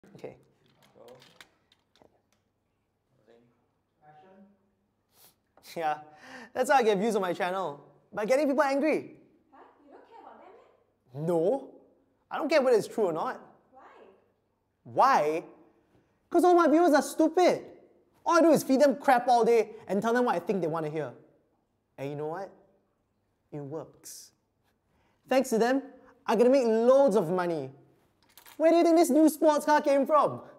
Okay. Go. Action. Yeah, that's how I get views on my channel. By getting people angry. Huh? You don't care about them, eh? No. I don't care whether it's true or not. Why? Why? Because all my viewers are stupid. All I do is feed them crap all day and tell them what I think they want to hear. And you know what? It works. Thanks to them, I'm gonna make loads of money. Where do you think this new sports car came from?